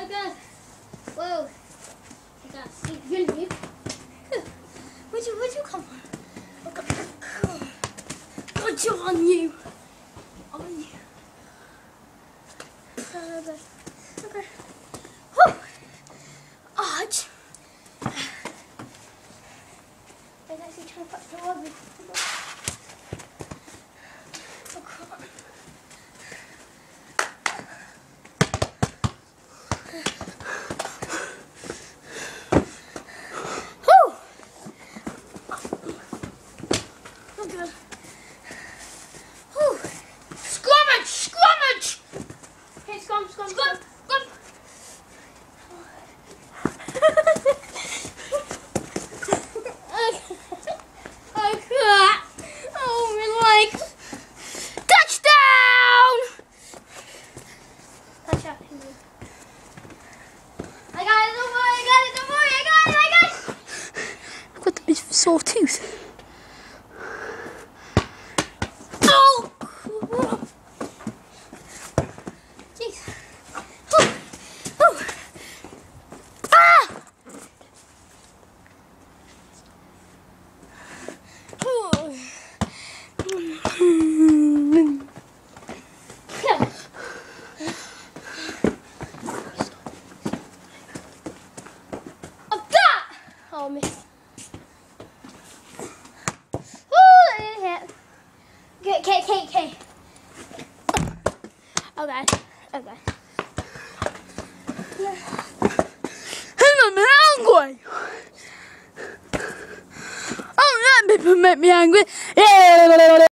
god. Whoa. I got sleep. Really? Where'd you come from? Got you on you. On you. Okay. Whew. Arch. Let's actually try and put the rugby. Oh, come on. Whew. Oh, good. Whew. Scrummage! Scrummage! Okay, scrum. Oh, my leg. Touchdown! Touchdown. I got it, don't worry, I got it. I've got the bit of a sore tooth. Oh! Jeez. Ah! Oh, miss. Ooh, I didn't hit. Okay. Oh, God. I'm hungry. Oh, that people make me angry. Yeah.